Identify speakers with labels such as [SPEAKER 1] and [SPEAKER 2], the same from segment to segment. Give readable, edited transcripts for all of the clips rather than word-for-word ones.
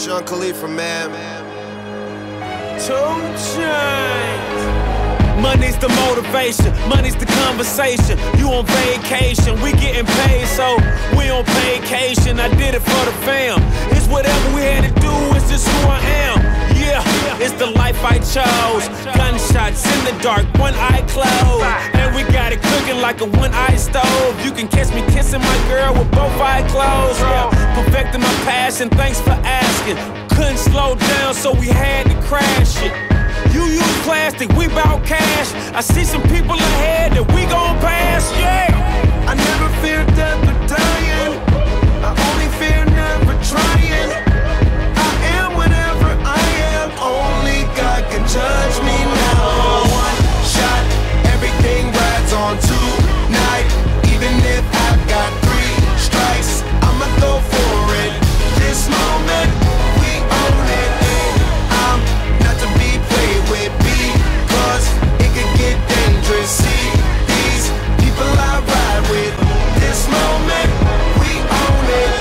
[SPEAKER 1] Sean Khalifa, man.
[SPEAKER 2] 2 Chainz. Money's the motivation, money's the conversation. You on vacation, we getting paid, so we on vacation. I did it for the fam. It's whatever we had to do, it's just who I am. Yeah, it's the life I chose. Gunshots in the dark, one eye closed, and we got it cooking like a one-eye stove. You can catch me kissing my girl with both eyes closed. Yeah, perfecting my passion, thanks for asking. Couldn't slow down, so we had to crash it. You use plastic, we bout cash. I see some people ahead that we gon' pass, yeah.
[SPEAKER 3] I never fear death or dying. I only fear never trying. I am whatever I am. Only God can judge me now. One shot, everything rides on tonight. Even if I've got 3 strikes, I'ma go for it. This moment, we own it. I'm not to be played with because it could get dangerous. See these people I ride with. This moment, we own it.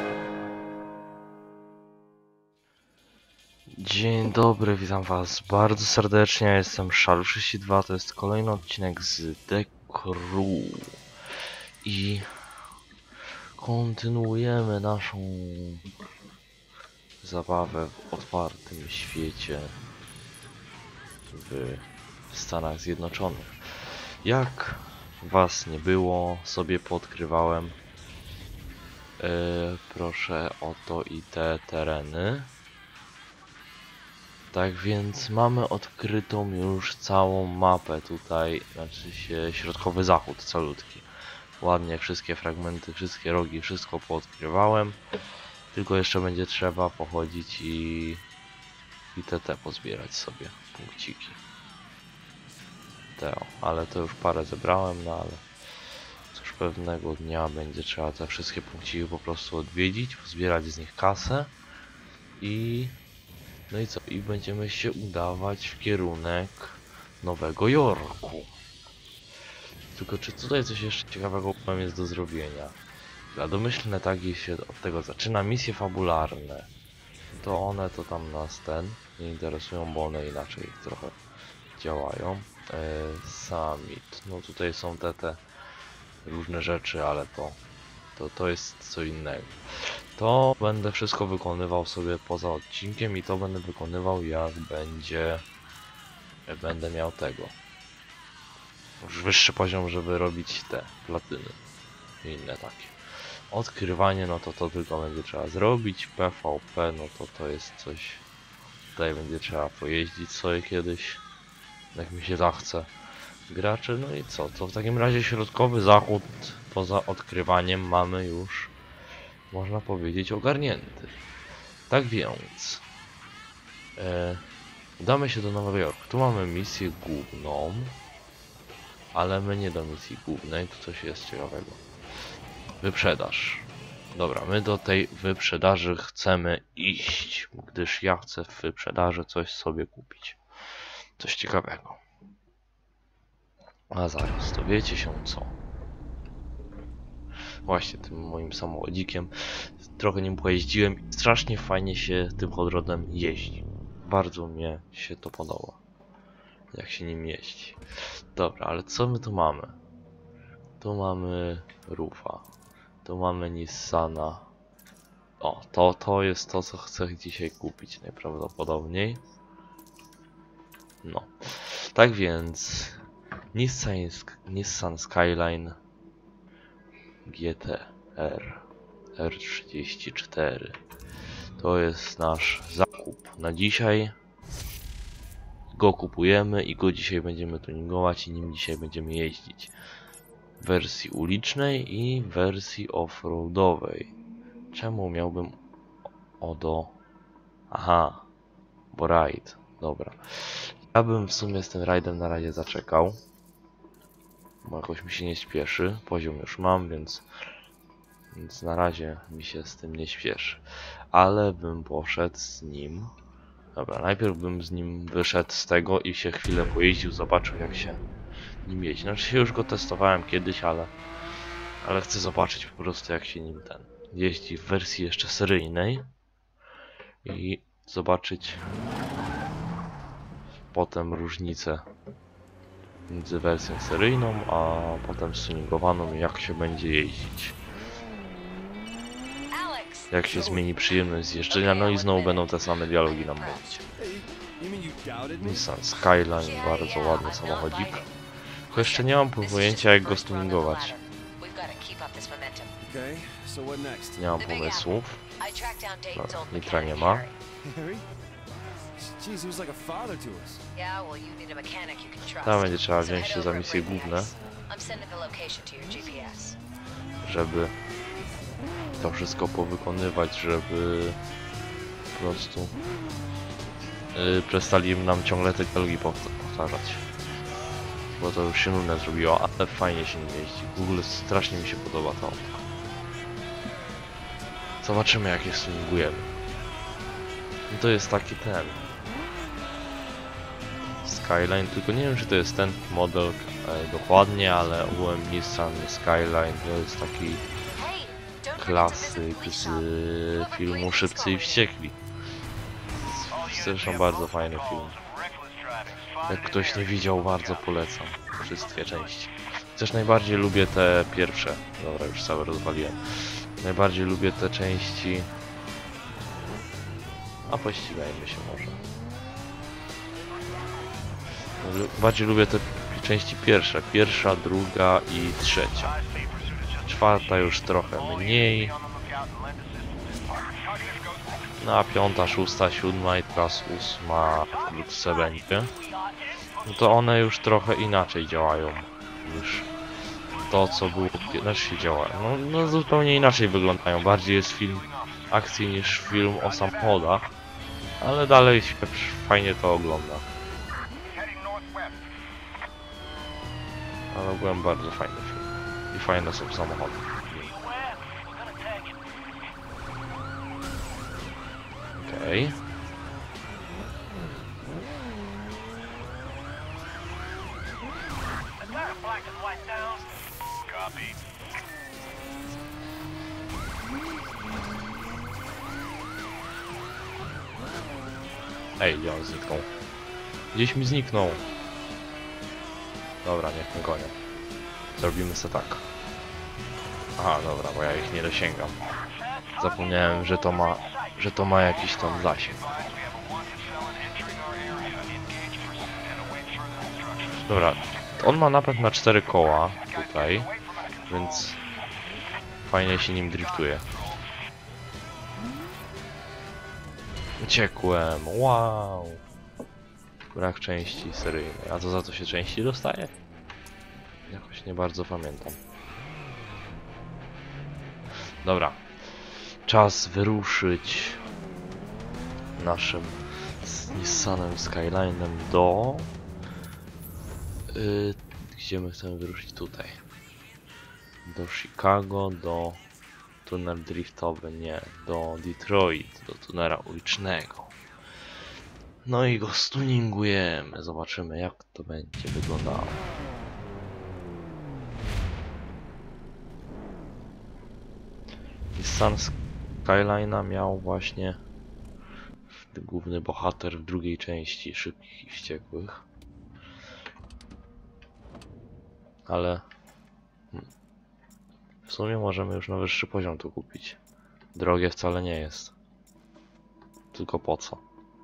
[SPEAKER 4] Dzień dobry, witam was bardzo serdecznie, ja jestem Shalu32, to jest kolejny odcinek z The Crew i kontynuujemy naszą zabawę w otwartym świecie w Stanach Zjednoczonych. Jak was nie było, sobie podkrywałem, proszę o to i te tereny. Tak więc mamy odkrytą już całą mapę tutaj, znaczy się środkowy zachód calutki. Ładnie wszystkie fragmenty, wszystkie rogi, wszystko poodkrywałem. Tylko jeszcze będzie trzeba pochodzić i te pozbierać sobie punkciki. Ale to już parę zebrałem, no ale cóż, pewnego dnia będzie trzeba te wszystkie punkciki po prostu odwiedzić, pozbierać z nich kasę i no i co? I będziemy się udawać w kierunek Nowego Jorku. Tylko czy tutaj coś jeszcze ciekawego jest do zrobienia? Dla domyślne tagi się od tego zaczyna. Misje fabularne. To one to tam nas nie interesują, bo one inaczej trochę działają. Summit. No tutaj są te różne rzeczy, ale to jest co innego. To będę wszystko wykonywał sobie poza odcinkiem i to będę wykonywał jak będę miał tego. Już wyższy poziom, żeby robić te platyny i inne takie. Odkrywanie, no to tylko będzie trzeba zrobić. PvP, no to jest coś. Tutaj będzie trzeba pojeździć sobie kiedyś, jak mi się zachce. Gracze, no i co? To w takim razie środkowy zachód poza odkrywaniem mamy już, można powiedzieć, ogarnięty. Tak więc udamy się do Nowego Jorku. Tu mamy misję główną, ale my nie do misji głównej. Tu coś jest ciekawego. Wyprzedaż. Dobra, my do tej wyprzedaży chcemy iść, gdyż ja chcę w wyprzedaży coś sobie kupić. Coś ciekawego. A zaraz, dowiecie się co. Właśnie tym moim samochodzikiem. Trochę nim pojeździłem i strasznie fajnie się tym hot rodem jeździ. Bardzo mnie się to podoba, jak się nim jeździ. Dobra, ale co my tu mamy? Tu mamy Roofa. Tu mamy Nissana. O, to jest to, co chcę dzisiaj kupić najprawdopodobniej. No. Tak więc Nissan Skyline GT-R R34 to jest nasz zakup na dzisiaj. Go kupujemy i go dzisiaj będziemy tuningować i nim dzisiaj będziemy jeździć w wersji ulicznej i w wersji offroadowej. Czemu miałbym aha, bo rajd. Dobra, ja bym w sumie z tym rajdem na razie zaczekał, bo jakoś mi się nie śpieszy. Poziom już mam, więc na razie mi się z tym nie śpieszy. Ale bym poszedł z nim. Dobra, najpierw bym z nim wyszedł z tego i się chwilę pojeździł, zobaczył jak się nim jeździ. Znaczy się już go testowałem kiedyś, ale chcę zobaczyć po prostu jak się nim jeździ w wersji jeszcze seryjnej. i zobaczyć potem różnicę między wersją seryjną, a potem stuningowaną, jak się będzie jeździć. Jak się zmieni przyjemność z jeżdżenia, no i znowu będą te same dialogi nam mówić. Nissan Skyline, bardzo ładny samochodzik. Tylko jeszcze nie mam pojęcia, jak go stuningować. Nie mam pomysłów. No, Nitra nie ma. Tam będzie trzeba wziąć się za misje główne, żeby to wszystko powykonywać, żeby po prostu przestali nam ciągle te dialogi powtarzać. Bo to już się nudne zrobiło, ale fajnie się nim jeździ. W ogóle strasznie mi się podoba to. Zobaczymy, jak je stuningujemy. I to jest taki ten Skyline, tylko nie wiem, czy to jest ten model dokładnie, ale ogółem Nissan Skyline to jest taki klasyk z filmu Szybcy i Wściekli. Zresztą bardzo fajny film. Jak ktoś nie widział, bardzo polecam wszystkie części. Też najbardziej lubię te pierwsze. Dobra, już całe rozwaliłem. Najbardziej lubię te części. A pościgajmy się może. Bardziej lubię te części pierwsze. Pierwsza, druga i trzecia. Czwarta już trochę mniej. No a piąta, szósta, siódma i teraz ósma wkrótce będzie. No to one już trochę inaczej działają niż to, co było też się działa. No zupełnie inaczej wyglądają. Bardziej jest film akcji niż film o samochodach, ale dalej się fajnie to ogląda. Ale byłem bardzo fajny film. I fajne są samochody. Okej. Ej, gdzie on zniknął? Gdzieś mi zniknął. Dobra, niech mnie gonią. Zrobimy sobie tak. Aha, dobra, bo ja ich nie dosięgam. Zapomniałem, że to ma jakiś tam zasięg. Dobra, on ma napęd na 4 koła tutaj, więc fajnie się nim driftuje. Uciekłem, wow! Brak części seryjnej. A to za to się części dostaje? Jakoś nie bardzo pamiętam. Dobra. Czas wyruszyć naszym Nissanem Skyline'em do... gdzie my chcemy wyruszyć? Tutaj. Do Chicago, do tunel driftowy, nie, do Detroit, do tunela ulicznego. No i go stuningujemy, zobaczymy, jak to będzie wyglądało. Nissan Skyline'a miał właśnie główny bohater w drugiej części Szybkich i Wściekłych. Ale w sumie możemy już na wyższy poziom tu kupić. Drogie wcale nie jest. Tylko po co?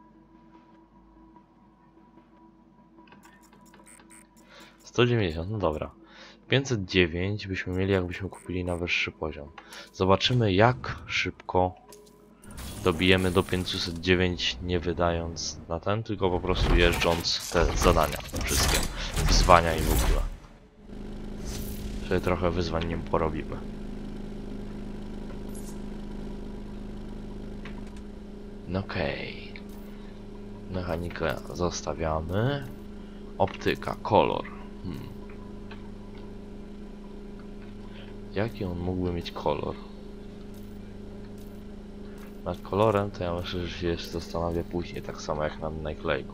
[SPEAKER 4] $190, no dobra. 509 byśmy mieli, jakbyśmy kupili na wyższy poziom. Zobaczymy, jak szybko dobijemy do 509, nie wydając na ten, tylko po prostu jeżdżąc te zadania, wszystkie wyzwania i w ogóle. Sobie trochę wyzwań nim porobimy. No okej. Mechanikę zostawiamy. Optyka, kolor. Jaki on mógłby mieć kolor? Nad kolorem to ja myślę, że się jeszcze zastanawię później, tak samo jak nad naklejką.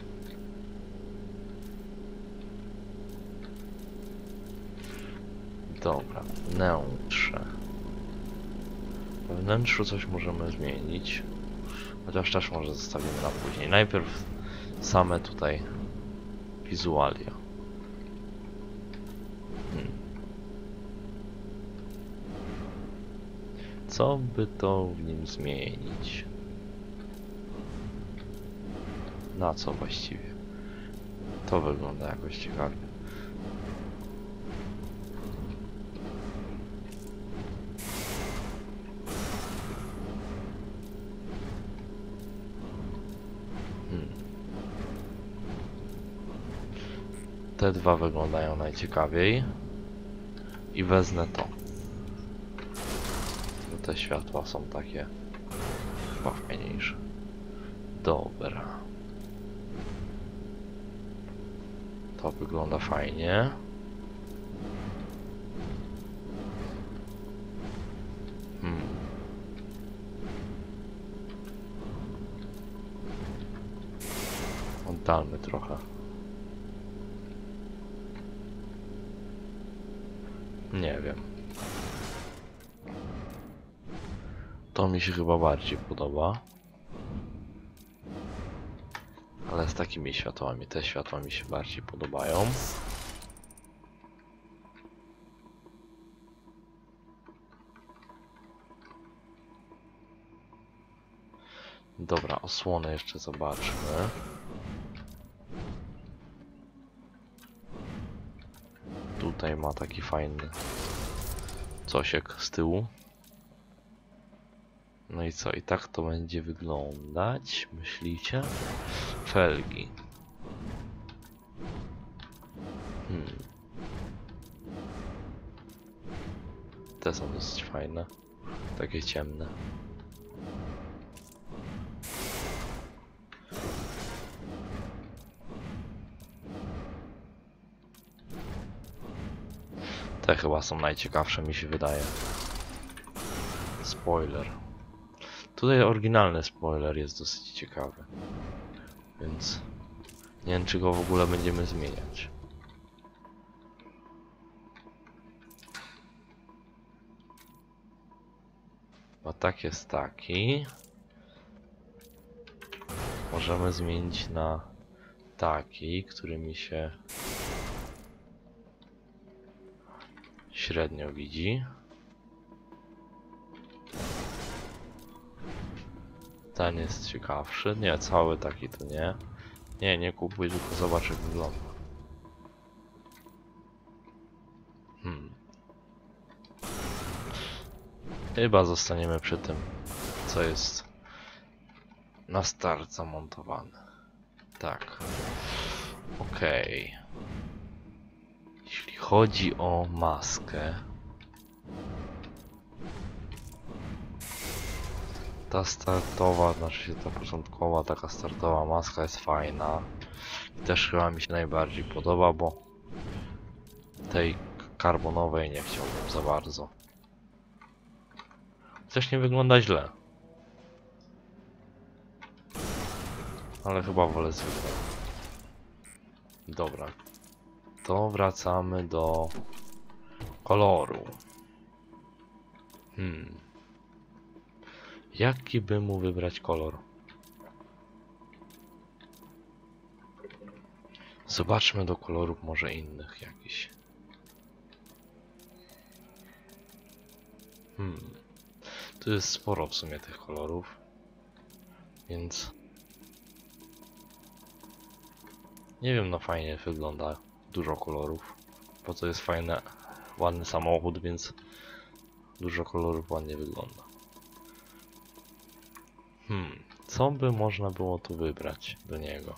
[SPEAKER 4] Dobra, wnętrze. We wnętrzu coś możemy zmienić. Chociaż też może zostawimy na później. Najpierw same tutaj wizualia. Co by to w nim zmienić? Na co właściwie? To wygląda jakoś ciekawie. Te dwa wyglądają najciekawiej. I wezmę to. Bo te światła są takie chyba fajniejsze. Dobra. To wygląda fajnie. Oddalmy trochę. Nie wiem. To mi się chyba bardziej podoba. Ale z takimi światłami. Te światła mi się bardziej podobają. Dobra, osłonę jeszcze zobaczmy. Tutaj ma taki fajny cosiek z tyłu. No i co? I tak to będzie wyglądać, myślicie? Felgi. Te są dosyć fajne. Takie ciemne. Te chyba są najciekawsze, mi się wydaje. Spoiler. Tutaj oryginalny spoiler jest dosyć ciekawy. Więc nie wiem, czy go w ogóle będziemy zmieniać. Bo tak jest taki. Możemy zmienić na taki, który mi się średnio widzi. Ten jest ciekawszy. Nie, cały taki to nie. Nie kupuj, tylko zobacz jak wygląda. Chyba zostaniemy przy tym, co jest na start zamontowane. Tak. Okej. Jeśli chodzi o maskę, ta startowa, znaczy się ta początkowa, taka startowa maska jest fajna. Też chyba mi się najbardziej podoba, bo tej karbonowej nie chciałbym za bardzo. Też nie wygląda źle. Ale chyba wolę zwykłe. Dobra. To wracamy do koloru. Jaki by mu wybrać kolor? Zobaczmy do kolorów może innych jakichś. Tu jest sporo w sumie tych kolorów. Więc nie wiem, no fajnie wygląda. Dużo kolorów. Po co jest fajny, ładny samochód, więc dużo kolorów ładnie wygląda. Co by można było tu wybrać do niego?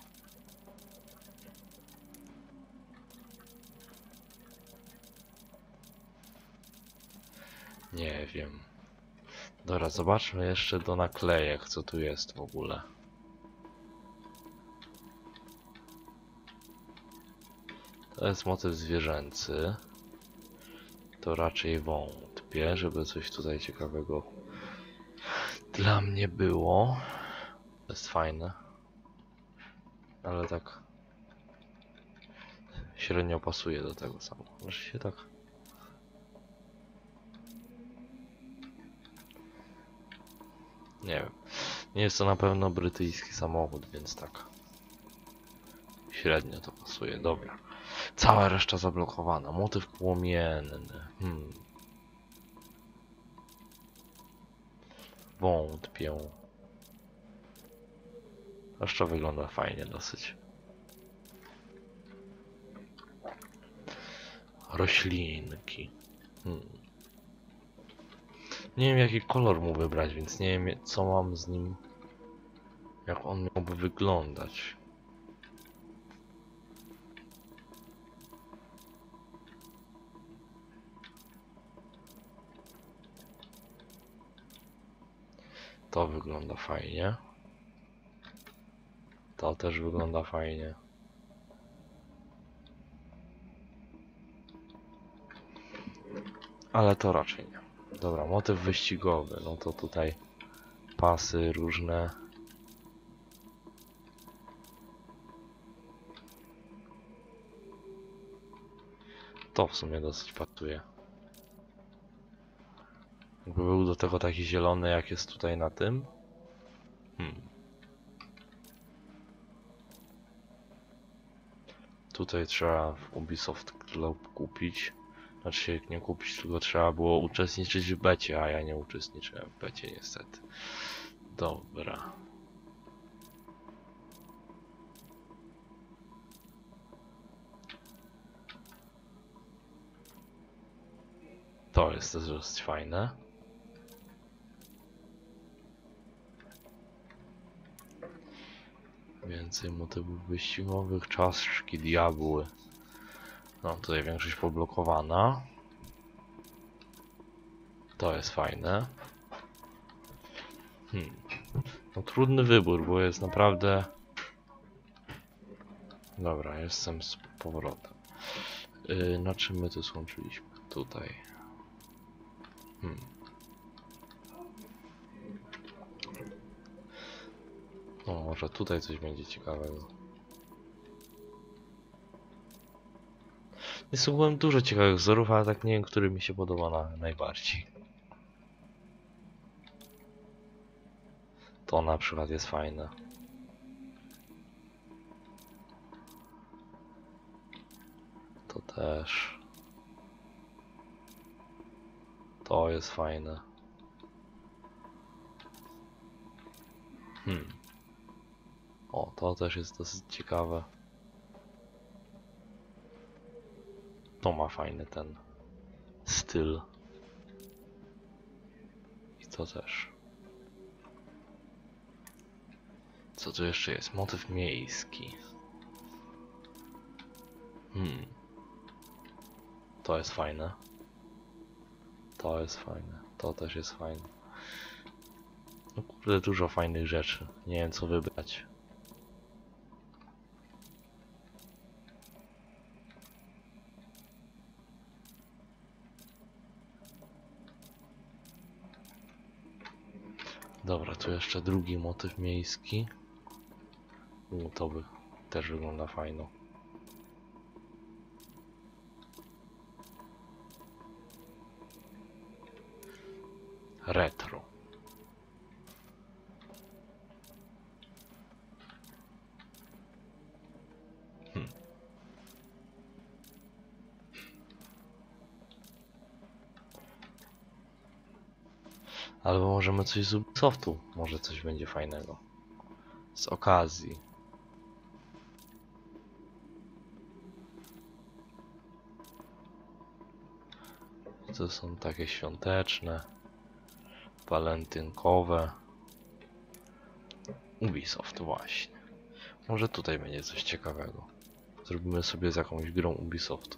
[SPEAKER 4] Nie wiem. Dobra, zobaczmy jeszcze do naklejek, co tu jest w ogóle. To jest motyw zwierzęcy. To raczej wątpię, żeby coś tutaj ciekawego dla mnie było. To jest fajne. Ale tak średnio pasuje do tego samochodu. Znaczy się tak. Nie wiem. Nie jest to na pewno brytyjski samochód, więc tak. Średnio to pasuje, dobra. Cała reszta zablokowana. Motyw płomienny. Wątpię. Jeszcze wygląda fajnie dosyć. Roślinki. Nie wiem jaki kolor mu wybrać, więc nie wiem co mam z nim. Jak on miałby wyglądać. To wygląda fajnie. To też wygląda fajnie. Ale to raczej nie. Dobra, motyw wyścigowy. No to tutaj pasy różne. To w sumie dosyć pasuje. Jakby był do tego taki zielony jak jest tutaj na tym. Tutaj trzeba w Ubisoft Club kupić. Znaczy się nie kupić, tylko trzeba było uczestniczyć w becie, a ja nie uczestniczyłem w becie niestety. Dobra. To jest też dosyć fajne. Więcej motywów wyścigowych, czaszki, diabły. No tutaj większość poblokowana. To jest fajne. No trudny wybór, bo jest naprawdę... Dobra, jestem z powrotem. Na czym my tu skończyliśmy? Tutaj. No może tutaj coś będzie ciekawego. Jest ogółem dużo ciekawych wzorów, ale tak nie wiem, który mi się podoba najbardziej. To na przykład jest fajne. To też. To jest fajne. O, to też jest dosyć ciekawe. To ma fajny ten styl. I to też. Co tu jeszcze jest? Motyw miejski. To jest fajne. To jest fajne. To też jest fajne. No kurde, dużo fajnych rzeczy. Nie wiem co wybrać. Dobra, tu jeszcze drugi motyw miejski. To by też wygląda fajno. Retro. Albo możemy coś z Ubisoftu, może coś będzie fajnego. Z okazji. To są takie świąteczne, walentynkowe. Ubisoft właśnie. Może tutaj będzie coś ciekawego. Zrobimy sobie z jakąś grą Ubisoftu.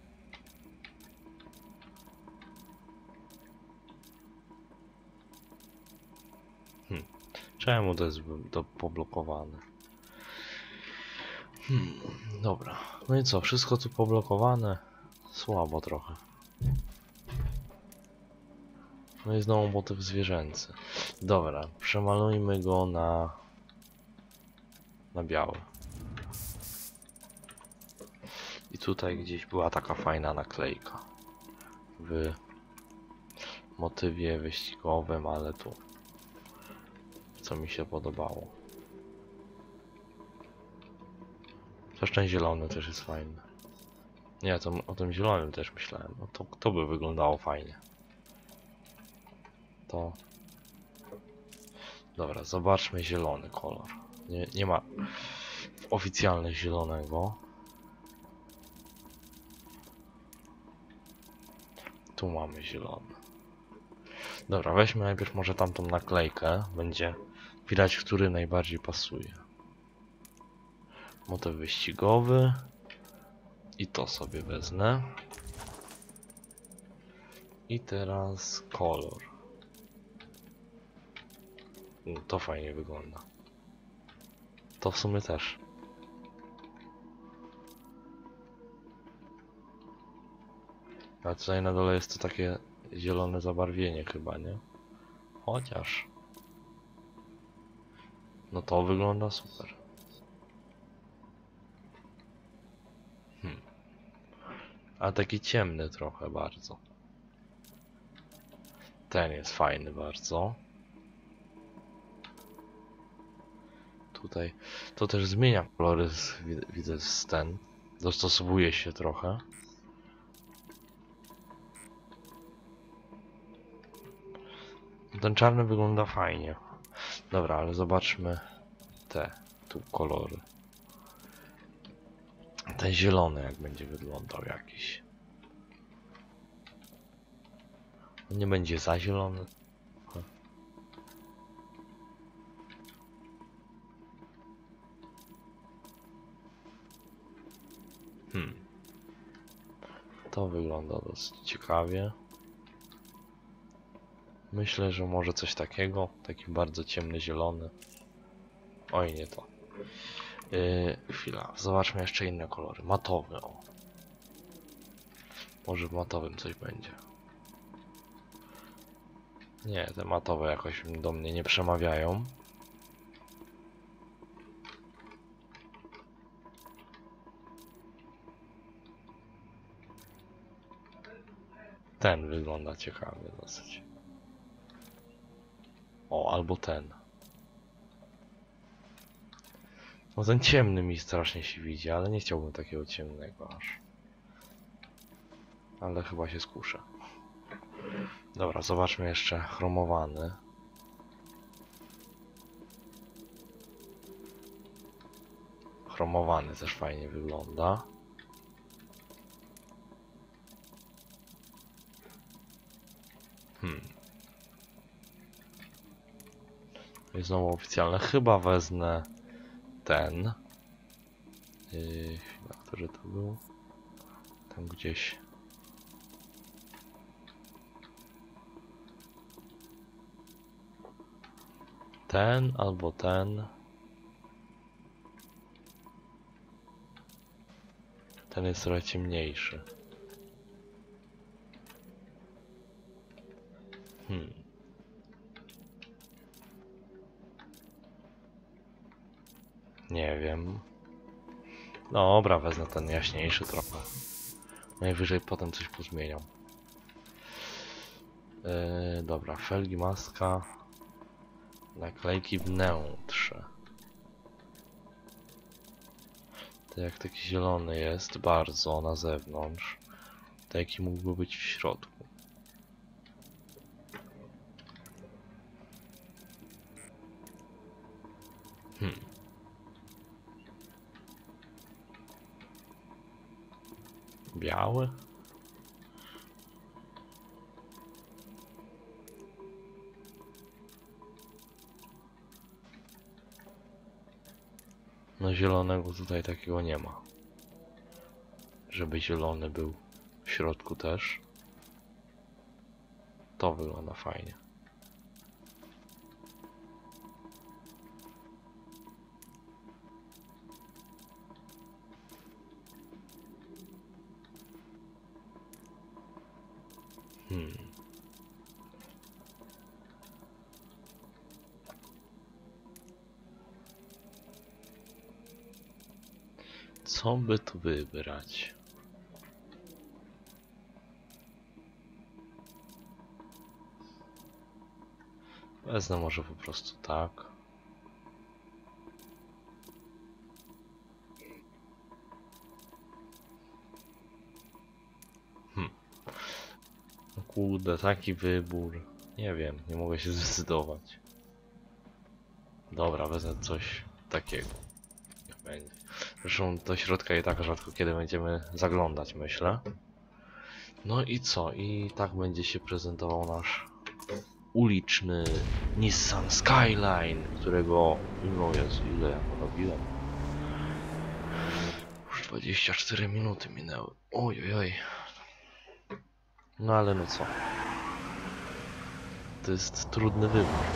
[SPEAKER 4] Czemu to jest poblokowane? Dobra. No i co? Wszystko tu poblokowane? Słabo trochę. No i znowu motyw zwierzęcy. Dobra, przemalujmy go na biały. I tutaj gdzieś była taka fajna naklejka. W motywie wyścigowym, ale tu co mi się podobało. Też ten zielony też jest fajny. Nie, to o tym zielonym też myślałem. No to by wyglądało fajnie. To... Dobra, zobaczmy zielony kolor. Nie ma oficjalnie zielonego. Tu mamy zielony. Dobra, weźmy najpierw może tamtą naklejkę. Będzie widać, który najbardziej pasuje. Motyw wyścigowy. I to sobie wezmę. I teraz kolor. To fajnie wygląda. To w sumie też. A tutaj na dole jest to takie zielone zabarwienie chyba, nie? Chociaż... No to wygląda super. A taki ciemny trochę bardzo. Ten jest fajny bardzo. Tutaj to też zmienia kolory, widzę z ten. Dostosowuje się trochę. Ten czarny wygląda fajnie. Dobra, ale zobaczmy te tu kolory. Ten zielony jak będzie wyglądał jakiś. On nie będzie za zielony. To wygląda dosyć ciekawie. Myślę, że może coś takiego. Taki bardzo ciemny zielony. Oj, nie to. Chwila, zobaczmy jeszcze inne kolory. Matowy, o. Może w matowym coś będzie. Nie, te matowe jakoś do mnie nie przemawiają. Ten wygląda ciekawie dosyć. O, albo ten. No ten ciemny mi strasznie się widzi, ale nie chciałbym takiego ciemnego aż. Ale chyba się skuszę. Dobra, zobaczmy jeszcze chromowany. Chromowany też fajnie wygląda. To jest znowu oficjalne. Chyba wezmę ten. Chwila, który to był? Tam gdzieś. Ten albo ten. Ten jest trochę ciemniejszy. Nie wiem. Dobra, wezmę ten jaśniejszy trochę. Najwyżej potem coś pozmienią. Dobra, felgi, maska. Naklejki wnętrze. To jak taki zielony jest bardzo na zewnątrz. Taki mógłby być w środku. Biały? No zielonego tutaj takiego nie ma. Żeby zielony był w środku też. To wygląda fajnie. Co by tu wybrać? Wezmę może po prostu tak. No kurde, taki wybór. Nie wiem, nie mogę się zdecydować. Dobra, wezmę coś takiego. Niech będzie. Zresztą do środka i tak rzadko kiedy będziemy zaglądać, myślę. No i co? I tak będzie się prezentował nasz uliczny Nissan Skyline, którego... No Jezu, ile ja go robiłem? Już 24 minuty minęły. Oj. No ale no co? To jest trudny wybór.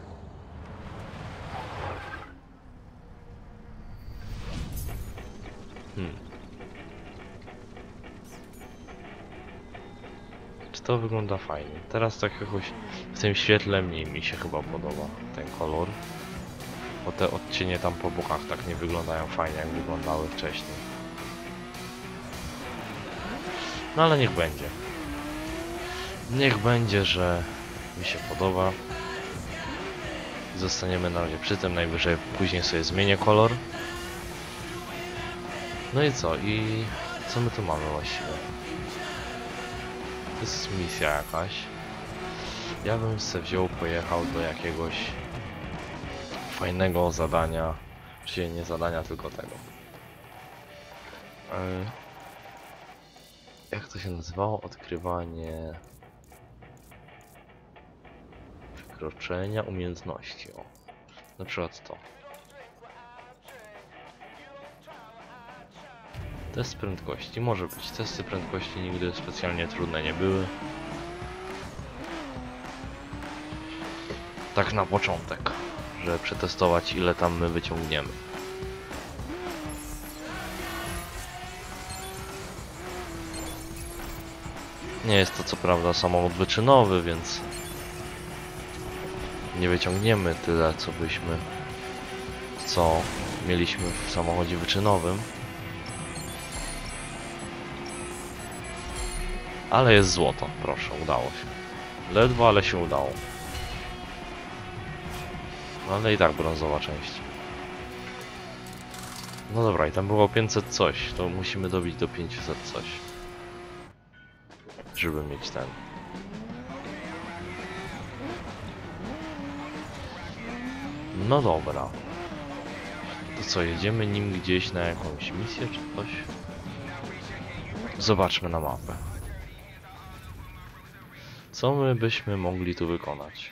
[SPEAKER 4] Czy to wygląda fajnie? Teraz tak jakoś w tym świetle mniej mi się chyba podoba ten kolor. Bo te odcienie tam po bokach tak nie wyglądają fajnie, jak wyglądały wcześniej. No ale niech będzie. Niech będzie, że mi się podoba. Zostaniemy na razie przy tym, najwyżej później sobie zmienię kolor. No i co? I co my tu mamy właściwie? To jest misja jakaś. Ja bym sobie wziął, pojechał do jakiegoś fajnego zadania. Czyli nie zadania, tylko tego. Jak to się nazywało? Odkrywanie przekroczenia umiejętności. O, na przykład to. Test prędkości. Może być. Testy prędkości nigdy specjalnie trudne nie były. Tak na początek, żeby przetestować, ile tam my wyciągniemy. Nie jest to co prawda samochód wyczynowy, więc nie wyciągniemy tyle, co mieliśmy w samochodzie wyczynowym. Ale jest złoto, proszę, udało się. Ledwo, ale się udało. No ale i tak brązowa część. No dobra, i tam było 500 coś, to musimy dobić do 500 coś. Żeby mieć ten. No dobra. To co, jedziemy nim gdzieś na jakąś misję czy coś? Zobaczmy na mapę. Co my byśmy mogli tu wykonać?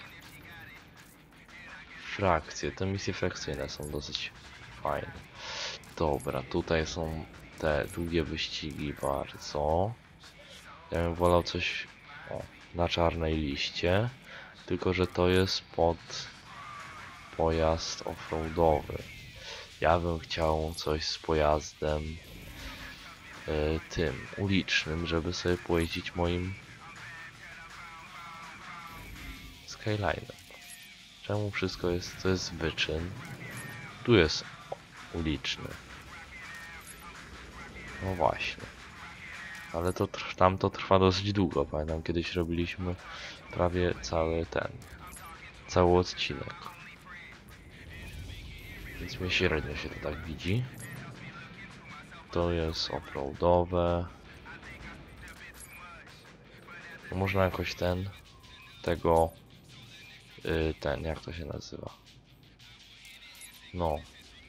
[SPEAKER 4] Frakcje. Te misje frakcyjne są dosyć fajne. Dobra, tutaj są te długie wyścigi bardzo. Ja bym wolał coś na czarnej liście. Tylko że to jest pod pojazd offroadowy. Ja bym chciał coś z pojazdem tym ulicznym, żeby sobie pojeździć moim Skyline'em. Czemu wszystko jest, to jest wyczyn? Tu jest uliczny. No właśnie. Ale to tam to trwa dosyć długo. Pamiętam, kiedyś robiliśmy prawie cały odcinek. Więc mnie średnio się to tak widzi. To jest offroadowe. No można jakoś jak to się nazywa? No.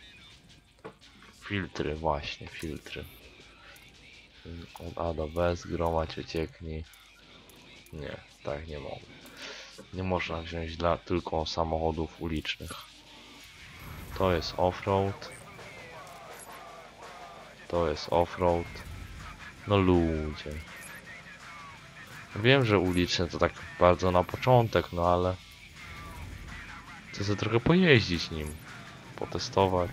[SPEAKER 4] Filtry, właśnie, filtry. Od A do B, zgromadź, ucieknij. Nie, tak nie mogę. Nie można wziąć tylko samochodów ulicznych. To jest offroad. To jest offroad. No ludzie. Wiem, że uliczne to tak bardzo na początek, no ale chcę sobie trochę pojeździć nim. Potestować.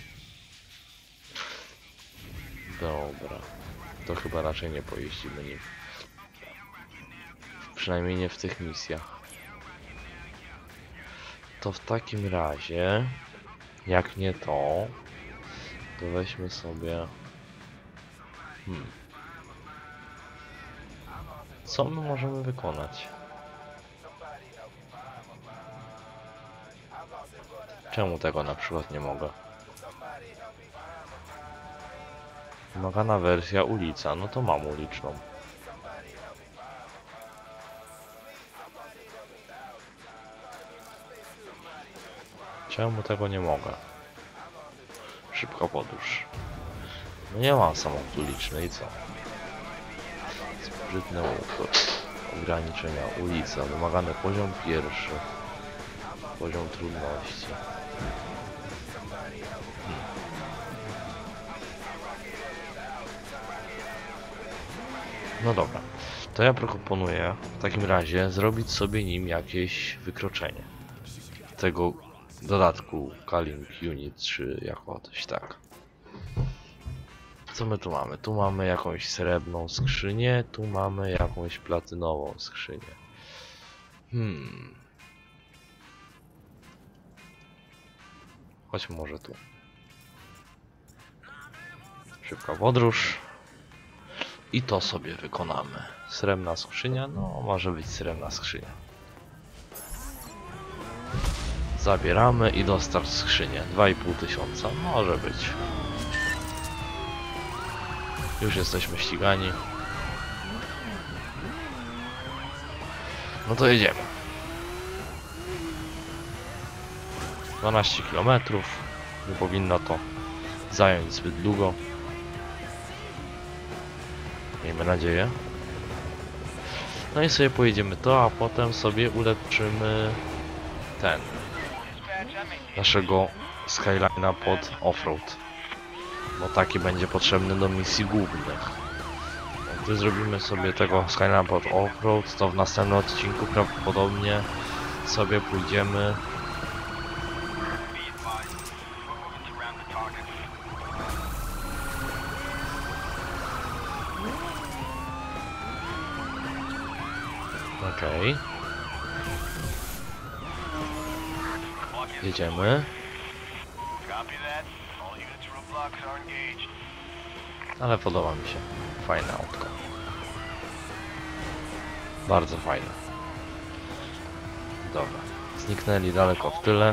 [SPEAKER 4] Dobra. To chyba raczej nie pojeździmy nim. Przynajmniej nie w tych misjach. To w takim razie, jak nie to weźmy sobie... Co my możemy wykonać? Czemu tego na przykład nie mogę? Wymagana wersja ulica, no to mam uliczną. Czemu tego nie mogę? Szybka podróż. No nie mam samochodu uliczny i co? Sprytne ograniczenia. Ulica. Wymagany poziom pierwszy. Poziom trudności. No dobra. To ja proponuję w takim razie zrobić sobie nim jakieś wykroczenie. Tego dodatku Calling Unit, czy jakoś tak. Co my tu mamy? Tu mamy jakąś srebrną skrzynię, tu mamy jakąś platynową skrzynię. Chodźmy może tu. Szybka podróż. I to sobie wykonamy. Srebrna skrzynia? No, może być srebrna skrzynia. Zabieramy i dostarcz skrzynię. 2500. Może być. Już jesteśmy ścigani. No to jedziemy. 12 km. Nie powinno to zająć zbyt długo. Miejmy nadzieję. No i sobie pojedziemy to, a potem sobie ulepszymy ten naszego Skyline'a pod offroad, bo taki będzie potrzebny do misji głównych. Gdy zrobimy sobie tego Skyline'a pod offroad, to w następnym odcinku prawdopodobnie sobie pójdziemy okej. Jedziemy. Ale podoba mi się. Fajne autko. Bardzo fajne. Dobra. Zniknęli daleko w tyle.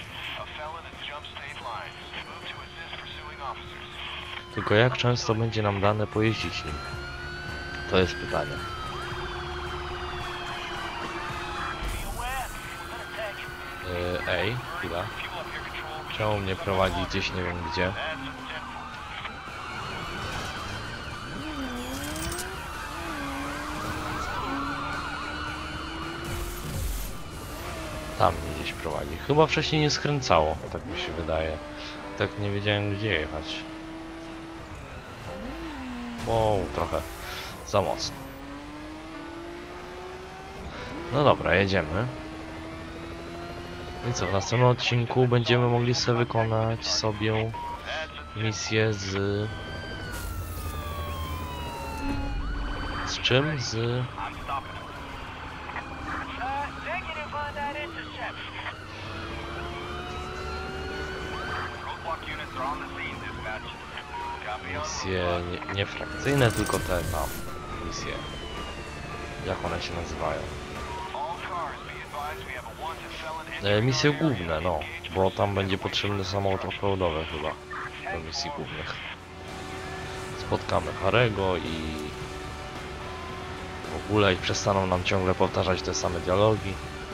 [SPEAKER 4] Tylko jak często będzie nam dane pojeździć nim? To jest pytanie. Ej, chwila. Czemu mnie prowadzi gdzieś nie wiem gdzie? Tam mnie gdzieś prowadzi. Chyba wcześniej nie skręcało, tak mi się wydaje. Tak nie wiedziałem gdzie jechać. Wow, trochę za mocno. No dobra, jedziemy. I co, w następnym odcinku będziemy mogli sobie wykonać sobie misję z czym? Z misje nie frakcyjne, tylko te tam misje. Jak one się nazywają? Misje główne, no, bo tam będzie potrzebny samochód offroadowy chyba do misji głównych. Spotkamy Harego i w ogóle i przestaną nam ciągle powtarzać te same dialogi.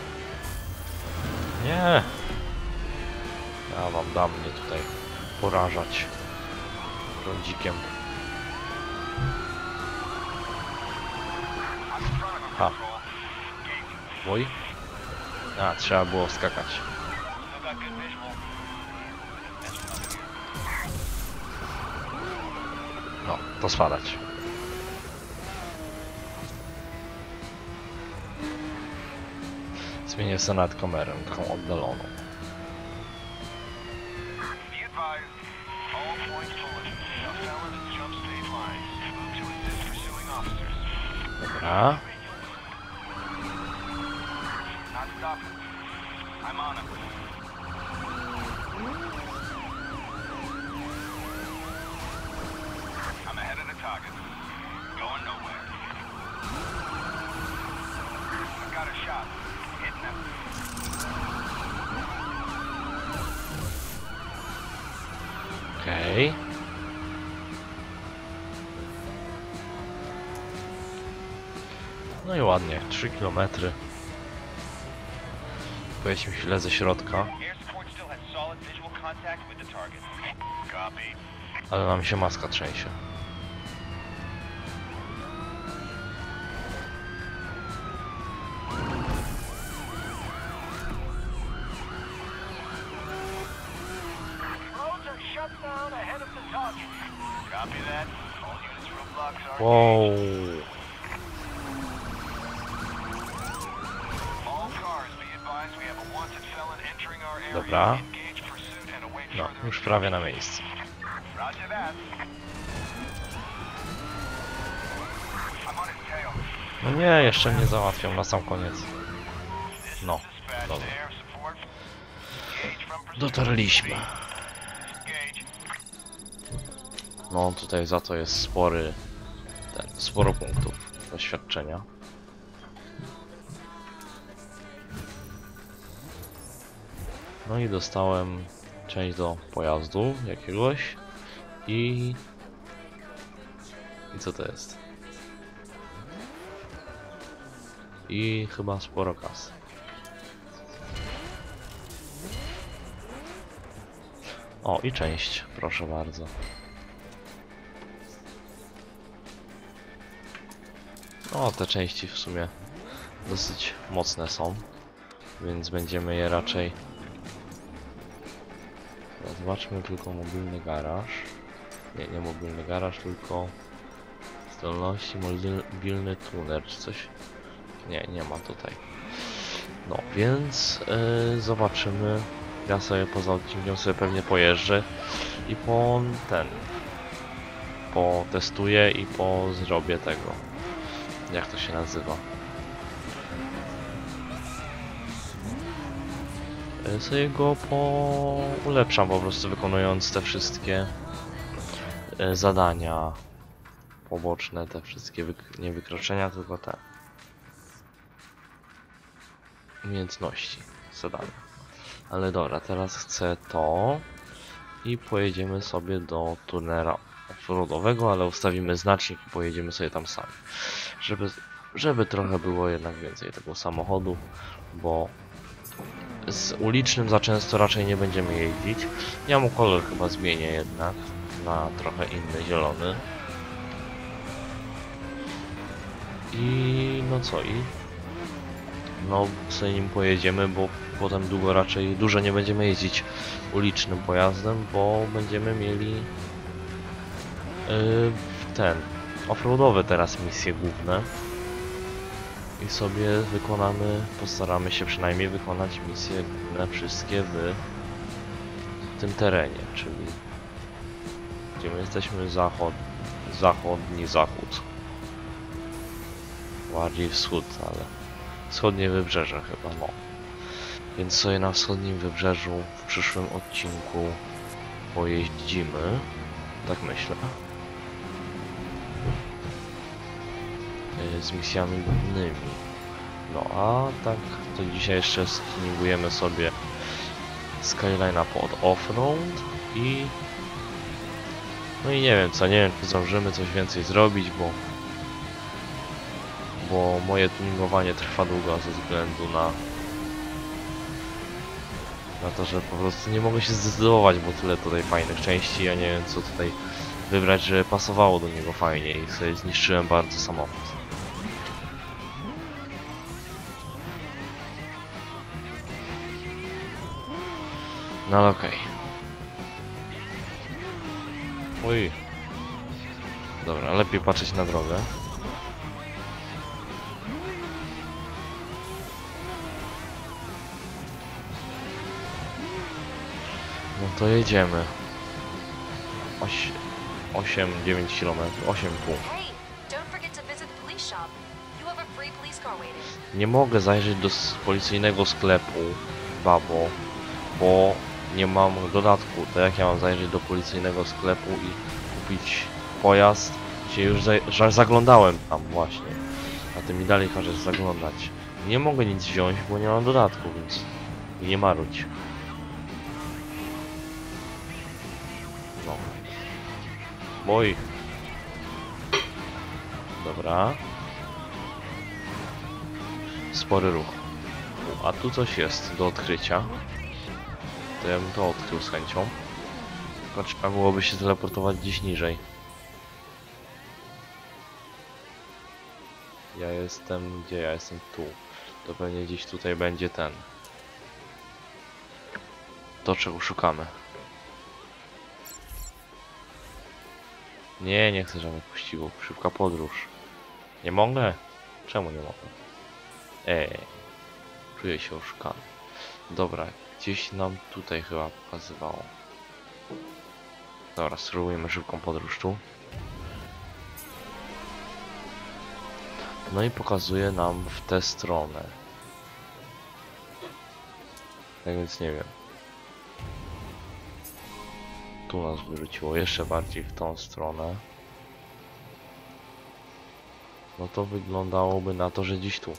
[SPEAKER 4] Nie! Ja wam dam mnie tutaj porażać prądzikiem. Ha! Oj! A, trzeba było wskakać. No, to spadać. Zmienię sobie nawet kamerę, taką oddaloną. Dobra. Okej. No i ładnie, 3 km. Pojedźmy chwilę ze środka. Ale nam się maska trzęsie. Wow. Dobra. No, już prawie na miejscu. No nie, jeszcze mnie załatwią na sam koniec. No, dobra. Dotarliśmy. No tutaj za to jest sporo punktów doświadczenia. No i dostałem część do pojazdu jakiegoś i co to jest? I chyba sporo kasy. O, i część, proszę bardzo. O, te części w sumie dosyć mocne są, więc będziemy je raczej... Zobaczmy tylko mobilny garaż. Nie mobilny garaż, tylko zdolności mobilny tuner czy coś. Nie ma tutaj. No więc zobaczymy. Ja sobie poza odcinkiem sobie pewnie pojeżdżę i potestuję i zrobię tego. Jak to się nazywa? Sobie go ulepszam po prostu, wykonując te wszystkie zadania poboczne, te wszystkie nie wykroczenia, tylko te umiejętności, zadania. Ale dobra, teraz chcę to i pojedziemy sobie do tunera offroadowego, ale ustawimy znacznik i pojedziemy sobie tam sami, żeby trochę było jednak więcej tego samochodu, bo z ulicznym za często raczej nie będziemy jeździć. Ja mu kolor chyba zmienię jednak na trochę inny, zielony. I no co, no sobie nim pojedziemy, bo potem dużo nie będziemy jeździć ulicznym pojazdem, bo będziemy mieli offroadowe teraz misje główne. I sobie postaramy się przynajmniej wykonać misje główne wszystkie w tym terenie, czyli gdzie my jesteśmy zachodni zachód. Bardziej wschód, ale wschodnie wybrzeże chyba, no. Więc sobie na wschodnim wybrzeżu w przyszłym odcinku pojeździmy, tak myślę. Z misjami głównymi. No a tak to dzisiaj jeszcze stuningujemy sobie Skyline'a pod offroad i no i nie wiem czy zdążymy coś więcej zrobić, bo moje tuningowanie trwa długo ze względu na to, że po prostu nie mogę się zdecydować, bo tyle tutaj fajnych części, ja nie wiem co tutaj wybrać, żeby pasowało do niego fajnie i sobie zniszczyłem bardzo samochód. No ale okej. Oj. Dobra, lepiej patrzeć na drogę. No to jedziemy. 8-9 km, 8,5. Nie mogę zajrzeć do policyjnego sklepu, babo, bo nie mam dodatku. To jak ja mam zajrzeć do policyjnego sklepu i kupić pojazd, gdzie już zaglądałem tam właśnie, a ty mi dalej każesz zaglądać. Nie mogę nic wziąć, bo nie mam dodatku, więc nie marudź. No. Boj. Dobra. Spory ruch. A tu coś jest do odkrycia. To ja bym to odkrył z chęcią. Tylko trzeba byłoby się teleportować gdzieś niżej. Ja jestem... Gdzie ja jestem? Tu. To pewnie gdzieś tutaj będzie ten. To, czego szukamy. Nie, nie chcę żadnych pościgów. Szybka podróż. Nie mogę? Czemu nie mogę? Czuję się oszukany. Dobra, gdzieś nam tutaj chyba pokazywało. Dobra, spróbujemy szybką podróż tu. No i pokazuje nam w tę stronę. Tak więc nie wiem. Tu nas wyrzuciło jeszcze bardziej w tą stronę. No to wyglądałoby na to, że gdzieś tu.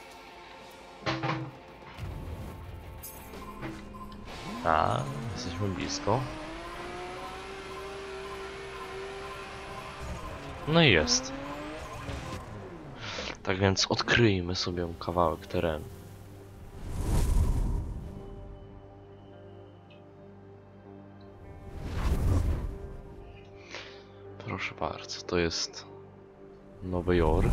[SPEAKER 4] A, jesteśmy blisko. No i jest. Tak więc odkryjmy sobie kawałek terenu. Proszę bardzo, to jest Nowy Jork.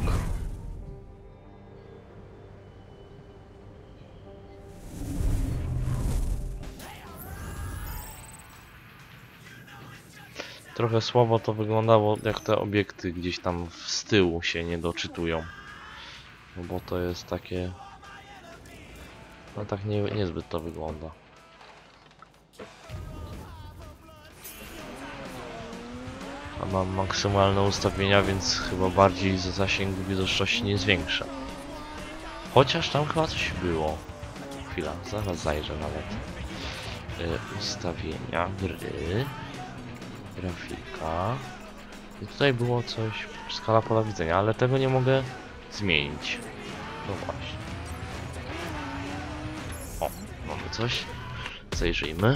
[SPEAKER 4] Trochę słabo to wyglądało, jak te obiekty gdzieś tam z tyłu się nie doczytują. No bo to jest takie... No tak niezbyt to wygląda. A mam maksymalne ustawienia, więc chyba bardziej zasięg widoczności nie zwiększa. Chociaż tam chyba coś było. Chwila, zaraz zajrzę nawet. Ustawienia gry. Grafika. I tutaj było coś, skala pola widzenia, ale tego nie mogę zmienić. No właśnie. O, mamy coś. Zajrzyjmy.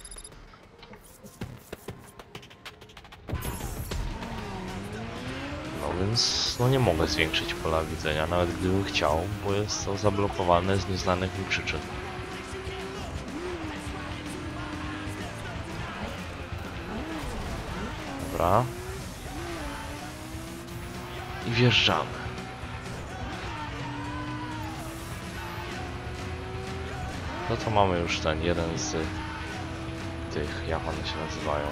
[SPEAKER 4] No więc, no nie mogę zwiększyć pola widzenia, nawet gdybym chciał, bo jest to zablokowane z nieznanych mi przyczyn. Dobra. I wjeżdżamy. No to mamy już ten jeden z tych, jak one się nazywają,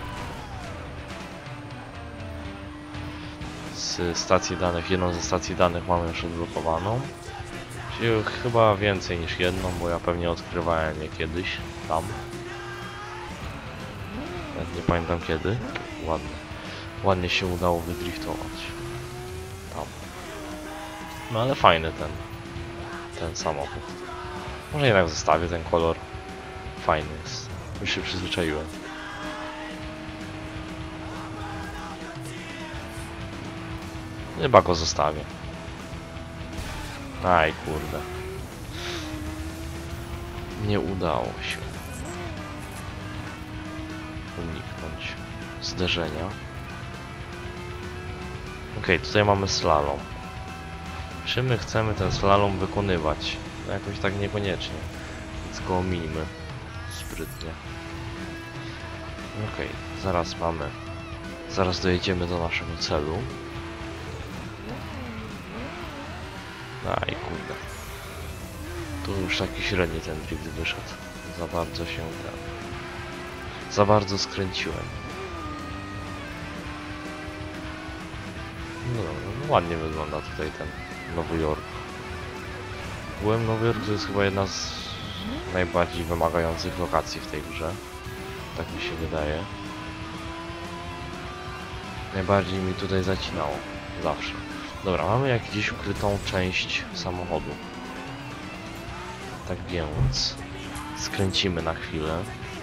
[SPEAKER 4] z stacji danych, jedną ze stacji danych mamy już odblokowaną. Czyli chyba więcej niż jedną, bo ja pewnie odkrywałem je kiedyś tam. Ja nie pamiętam kiedy. Ładnie się udało wydriftować. Tam. No ale fajny ten samochód. Może jednak zostawię ten kolor. Fajny jest. Już się przyzwyczaiłem. Chyba go zostawię. Aj kurde. Nie udało się uniknąć zderzenia. Okej, tutaj mamy slalom. Czy my chcemy ten slalom wykonywać? No jakoś tak niekoniecznie. Więc go ominimy sprytnie. Okej, zaraz dojedziemy do naszego celu. Aj kurde. Tu już taki średni ten drift wyszedł. Za bardzo skręciłem. No dobra, no ładnie wygląda tutaj ten Nowy Jork. Nowy Jork to jest chyba jedna z najbardziej wymagających lokacji w tej grze. Tak mi się wydaje. Najbardziej mi tutaj zacinało. Zawsze. Dobra, mamy jakąś ukrytą część samochodu. Tak więc skręcimy na chwilę.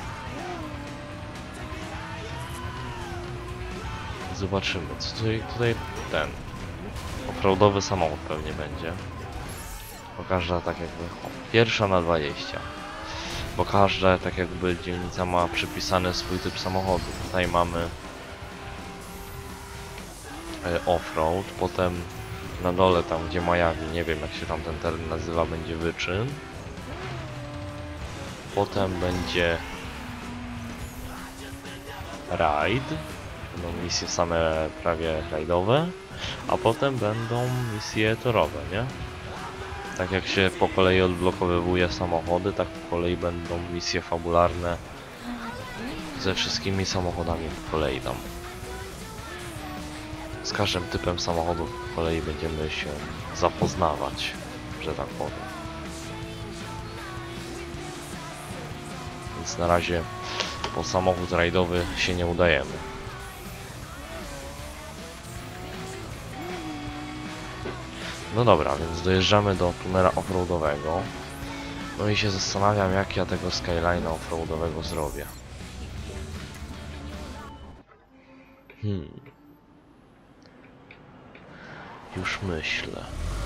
[SPEAKER 4] Zobaczymy, co tutaj ten offroadowy samochód pewnie będzie. Bo każda tak jakby... O, pierwsza na 20. Bo każda tak jakby dzielnica ma przypisany swój typ samochodu. Tutaj mamy offroad, potem na dole tam gdzie Miami, nie wiem jak się tam ten teren nazywa, będzie wyczyn. Potem będzie raid, będą misje same prawie rajdowe, a potem będą misje torowe, nie? Tak jak się po kolei odblokowywuje samochody, tak po kolei będą misje fabularne ze wszystkimi samochodami po kolei tam. Z każdym typem samochodów po kolei będziemy się zapoznawać, że tak powiem. Więc na razie po samochód rajdowy się nie udajemy. No dobra, więc dojeżdżamy do tunela offroadowego. No i się zastanawiam, jak ja tego skyline'a offroadowego zrobię. Już myślę.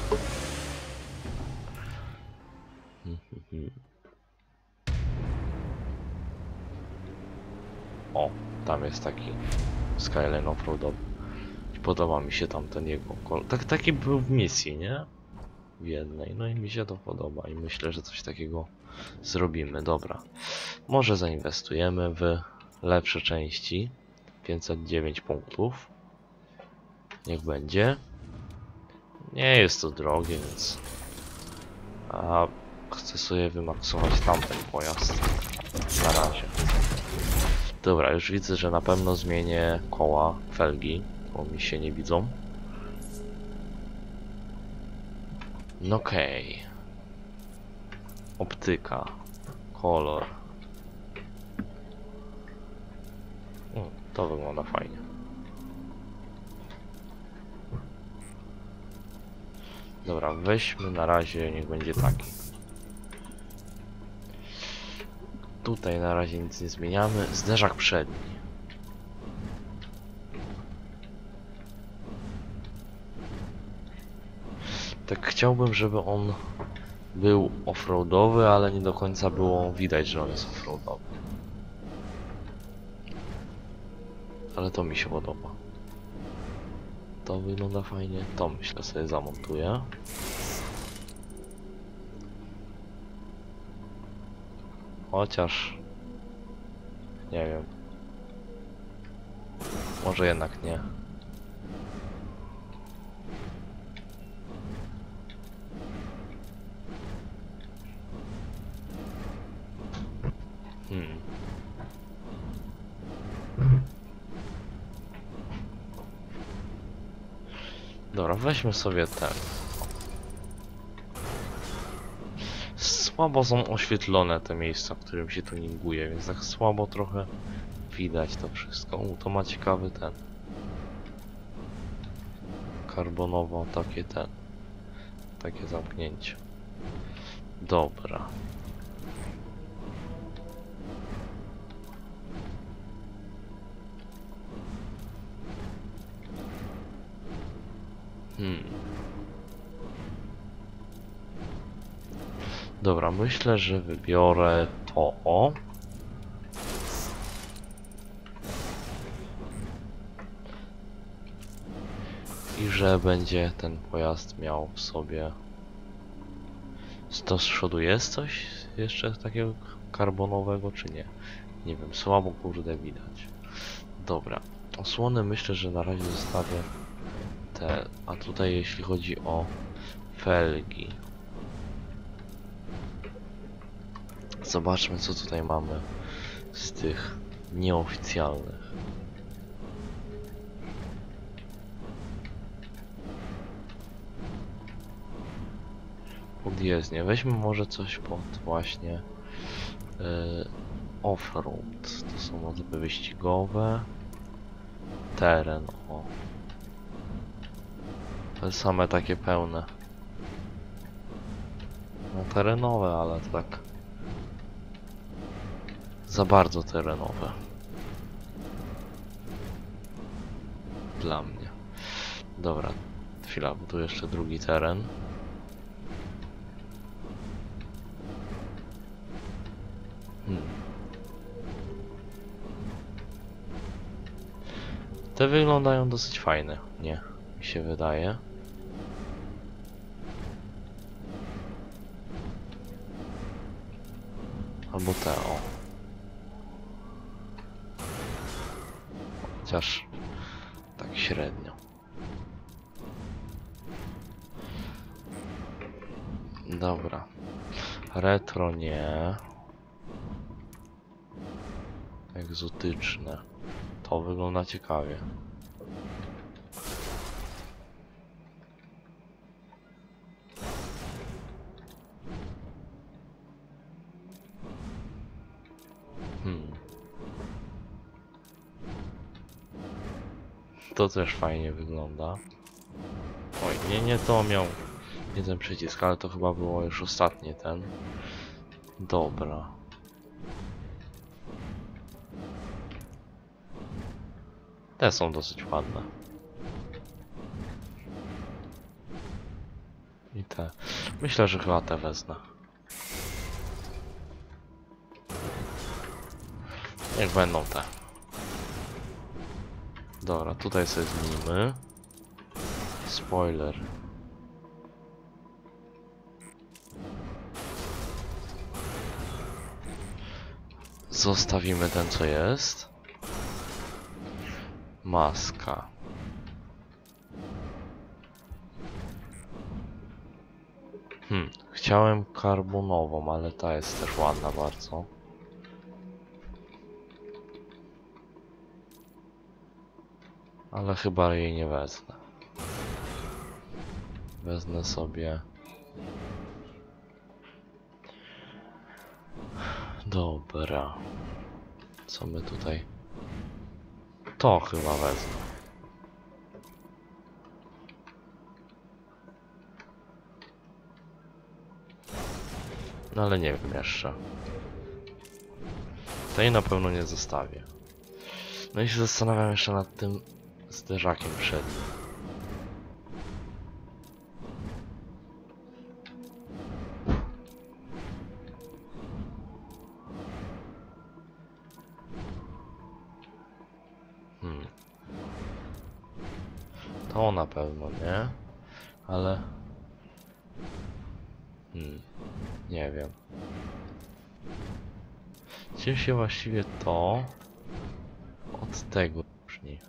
[SPEAKER 4] O, tam jest taki skyline offroadowy. Podoba mi się tam ten jego kolor. Taki był w misji, nie? W jednej. No i mi się to podoba i myślę, że coś takiego zrobimy. Dobra. Może zainwestujemy w lepsze części. 509 punktów. Niech będzie. Nie jest to drogie, więc... A chcę sobie wymaksować tamten pojazd. Na razie. Dobra, już widzę, że na pewno zmienię koła, felgi, bo mi się nie widzą. No okej. Optyka. Kolor. To wygląda fajnie. Dobra, weźmy na razie, niech będzie taki. Tutaj na razie nic nie zmieniamy. Zderzak przedni. Tak chciałbym, żeby on był offroadowy, ale nie do końca było widać, że on jest offroadowy. Ale to mi się podoba. To wygląda fajnie. To myślę sobie zamontuję. Chociaż... nie wiem. Może jednak nie. Dobra, weźmy sobie ten. Słabo są oświetlone te miejsca, w którym się tuninguje, więc tak słabo trochę widać to wszystko. To ma ciekawy ten. Karbonowo takie zamknięcie. Dobra. Dobra, myślę, że wybiorę to. I że będzie ten pojazd miał w sobie... To z przodu jest coś jeszcze takiego karbonowego, czy nie? Nie wiem, słabo kurde widać. Dobra, osłony myślę, że na razie zostawię te... A tutaj jeśli chodzi o felgi... Zobaczmy, co tutaj mamy z tych nieoficjalnych. Podjezdnie. Weźmy może coś pod właśnie offroad. To są modele wyścigowe. Teren, o. To same takie pełne. No terenowe, ale tak... za bardzo terenowe. Dla mnie. Dobra, chwila, bo tu jeszcze drugi teren. Te wyglądają dosyć fajne, nie? Mi się wydaje. Albo te, o. Chociaż tak średnio. Dobra. Retro nie. Egzotyczne. To wygląda ciekawie. To też fajnie wygląda. Oj, nie to miał jeden przycisk, ale to chyba było już ostatnie ten. Dobra. Te są dosyć ładne. I te. Myślę, że chyba te wezmę. Niech będą te. Dobra, tutaj sobie zmienimy. Spoiler. Zostawimy ten, co jest. Maska. Chciałem karbonową, ale ta jest też ładna bardzo. Ale chyba jej nie wezmę. Wezmę sobie... Dobra. Co my tutaj... To chyba wezmę. No ale nie wiem jeszcze. Tej na pewno nie zostawię. No i się zastanawiam jeszcze nad tym zderzakiem przednim. To na pewno nie, ale nie wiem. Czym się właściwie to od tego różni?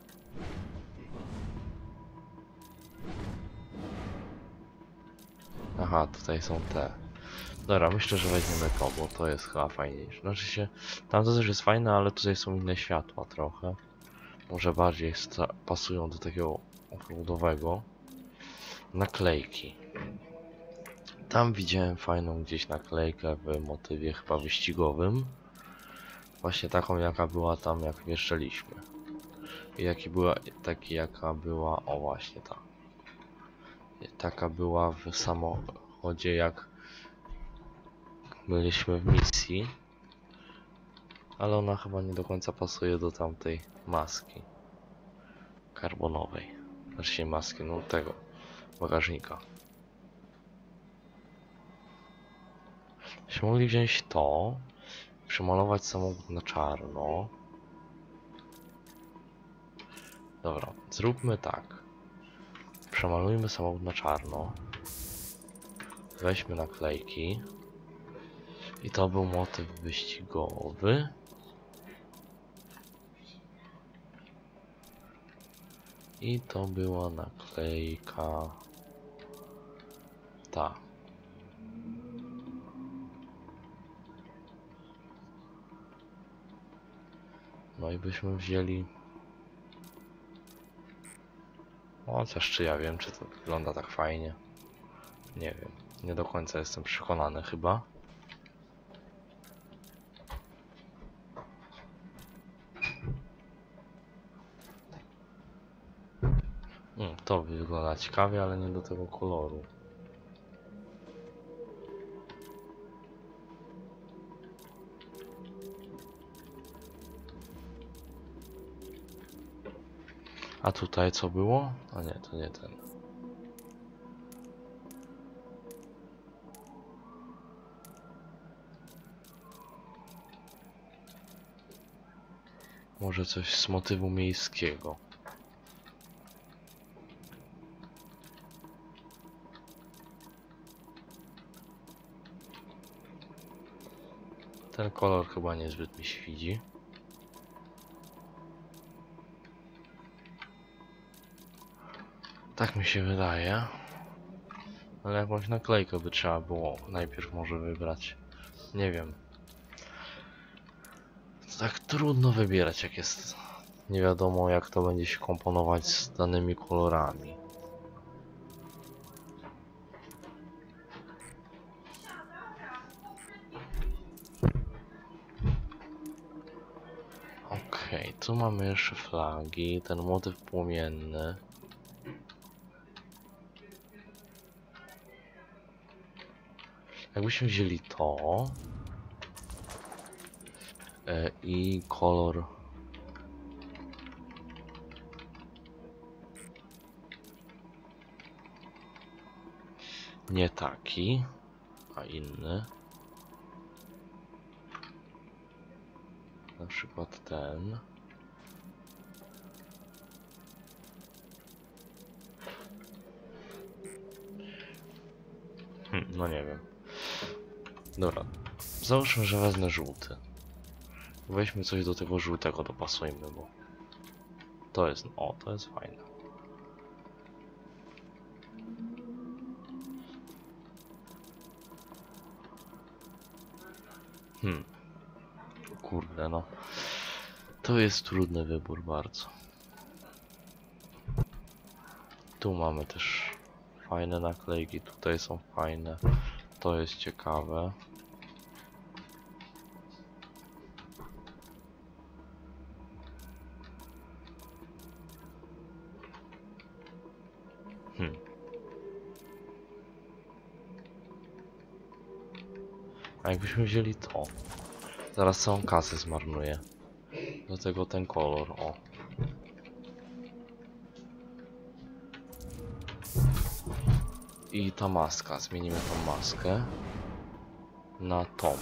[SPEAKER 4] Aha, tutaj są te. Dobra, myślę, że weźmiemy to, bo to jest chyba fajniejsze. Znaczy się, tam to też jest fajne, ale tutaj są inne światła trochę. Może bardziej pasują do takiego offroadowego. Naklejki. Tam widziałem fajną gdzieś naklejkę w motywie chyba wyścigowym. Właśnie taką, jaka była tam, jak wjeżdżaliśmy. I jaka była, o właśnie ta. Taka była w samochodzie, jak byliśmy w misji. Ale ona chyba nie do końca pasuje do tamtej maski karbonowej. Znaczy się maski, no tego bagażnika. Byśmy mogli wziąć to, przemalować samochód na czarno. Dobra, zróbmy tak. Przemalujmy samochód na czarno. Weźmy naklejki. I to był motyw wyścigowy. I to była naklejka ta. No i byśmy wzięli... Chociaż czy ja wiem, czy to wygląda tak fajnie. Nie wiem. Nie do końca jestem przekonany chyba. To wygląda ciekawie, ale nie do tego koloru. A tutaj co było? A nie, to nie ten. Może coś z motywu miejskiego. Ten kolor chyba niezbyt mi świdzi. Tak mi się wydaje. Ale jakąś naklejkę by trzeba było najpierw może wybrać. Nie wiem. Tak trudno wybierać, jak jest. Nie wiadomo, jak to będzie się komponować z danymi kolorami. Okej, tu mamy jeszcze flagi, ten motyw płomienny. Jakbyśmy wzięli to i kolor nie taki, a inny. Na przykład ten. No nie wiem. Dobra, załóżmy, że wezmę żółty. Weźmy coś do tego żółtego, dopasujmy, bo to jest, o, to jest fajne. Kurde, no. To jest trudny wybór bardzo. Tu mamy też fajne naklejki, tutaj są fajne. To jest ciekawe. A jakbyśmy wzięli to, zaraz całą kasę zmarnuję. Do tego ten kolor, o. I ta maska, zmienimy tą maskę na tą.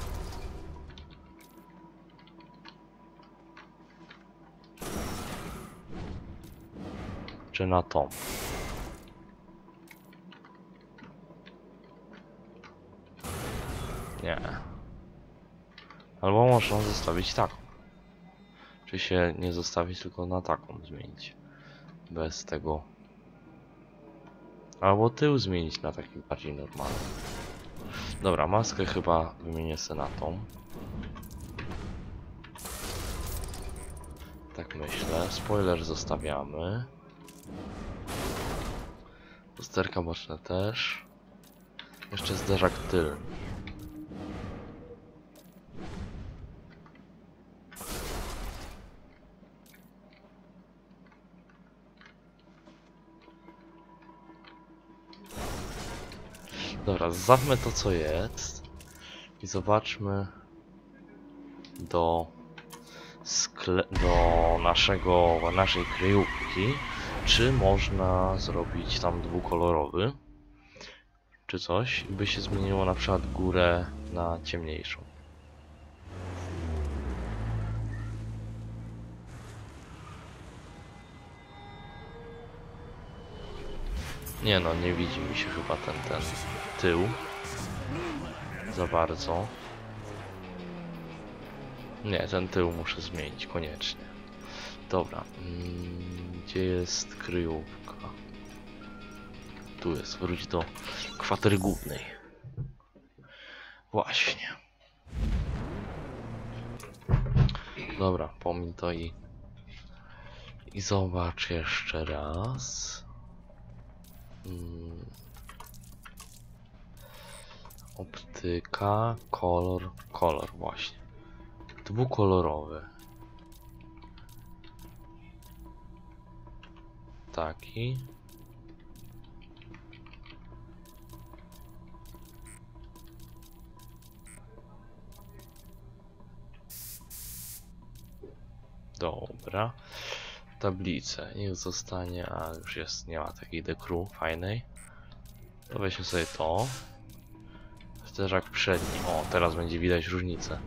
[SPEAKER 4] Czy na tą. Nie. Albo można zostawić taką. Czy się nie zostawić, tylko na taką zmienić. Bez tego. Albo tył zmienić na taki bardziej normalny. Dobra, maskę chyba wymienię sobie na tą. Tak myślę. Spoiler zostawiamy. Lusterka boczne też. Jeszcze zderzak tylny. Dobra, zostawmy to, co jest i zobaczmy do naszej kryjówki, czy można zrobić tam dwukolorowy, czy coś, by się zmieniło na przykład górę na ciemniejszą. Nie no, nie widzi mi się chyba ten tył za bardzo. Nie, ten tył muszę zmienić koniecznie. Dobra, gdzie jest kryjówka? Tu jest, wróć do kwatery głównej. Właśnie. Dobra, pomiń to i zobacz jeszcze raz. Optyka, kolor właśnie. Dwukolorowy. Taki. Dobra. Tablicę. Niech zostanie, a już jest, nie ma takiej dekru fajnej. To weźmy sobie to. Zderzak przedni. O, teraz będzie widać różnicę.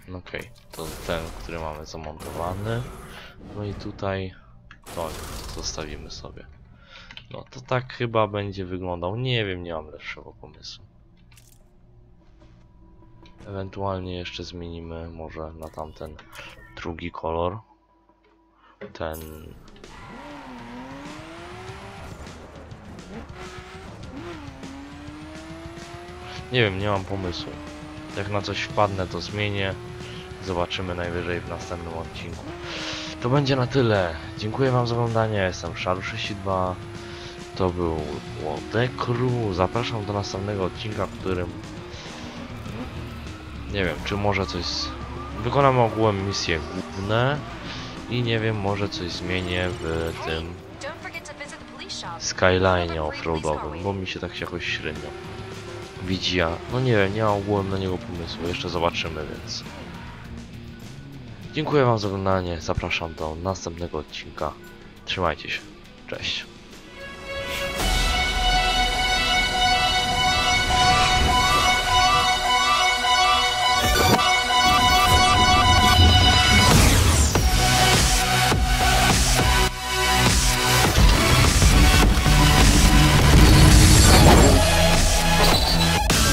[SPEAKER 4] Okej, to ten, który mamy zamontowany. No i tutaj to zostawimy sobie. No to tak chyba będzie wyglądał. Nie wiem, nie mam lepszego pomysłu. Ewentualnie jeszcze zmienimy może na tamten drugi kolor. Ten... Nie wiem, nie mam pomysłu. Jak na coś wpadnę, to zmienię. Zobaczymy najwyżej w następnym odcinku. To będzie na tyle. Dziękuję wam za oglądanie. Jestem Sharu62. To był The Crew. Zapraszam do następnego odcinka, w którym... Nie wiem, czy może coś... Wykonamy ogółem misje główne. I nie wiem, może coś zmienię w tym... Skyline offroadowym, bo mi się tak jakoś średnio widzi. No nie wiem, nie mam ogółem na niego pomysłu. Jeszcze zobaczymy, więc... Dziękuję wam za oglądanie. Zapraszam do następnego odcinka. Trzymajcie się. Cześć.